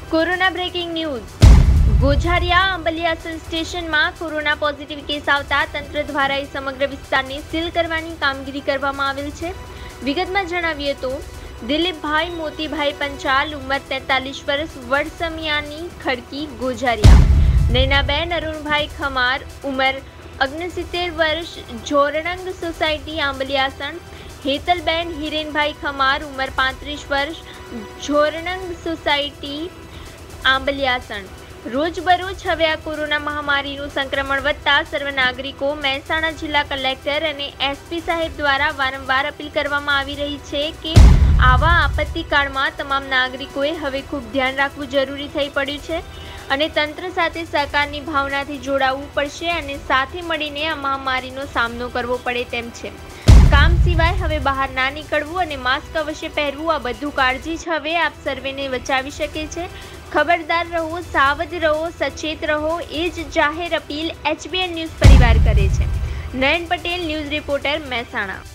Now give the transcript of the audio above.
Corona breaking news. Gozaria Ambliyasan સ્ટેશનમાં corona positive case આવતા તંત્ર દ્વારા સમગ્ર વિસ્તારને સીલ કરવાની કામગીરી કરવામાં આવેલ છે. વિગતમાં જણાવીએ તો દિલીપભાઈ મોતીભાઈ પંચાલ, ઉંમર 43 વર્ષ, વડસમિયાની ખડકી, ગોઝારિયા. નૈનાબેન અરુણભાઈ ખમાર, ઉંમર 69 વર્ષ, જોરણંગ સોસાયટી, આંબલિયાસણ. હેતલબેન હિરેનભાઈ ખમાર, ઉંમર 35 વર્ષ, જોરણંગ સોસાયટી, આંબલિયાસણ. રોજબરોજ હવે આ કોરોના મહામારીનું સંક્રમણ વધતા સર્વ નાગરિકો મહેસાણા જિલ્લા કલેક્ટર અને એસપી સાહેબ દ્વારા વારંવાર અપીલ કરવામાં આવી રહી છે કે આવા આપત્તિકાળમાં તમામ નાગરિકોએ હવે ખૂબ ધ્યાન રાખવું જરૂરી થઈ પડ્યું છે અને તંત્ર સાથે સહકારની ભાવનાથી જોડાવવું પડશે અને સાથે મળીને આ મહામારીનો સામનો કરવો પડે તેમ છે. કામ સિવાય હવે બહાર ના નીકળવું અને માસ્ક અવશ્ય પહેરવું, આ બધું કાળજી જ હવે આપ સર્વેને બચાવી શકે છે. ખબરદાર રહો, સાવધ રહો, સચેત રહો, એ જ જાહેર અપીલ HBN ન્યૂઝ પરિવાર કરે છે. Nayan Patel, news reporter, Mehsana.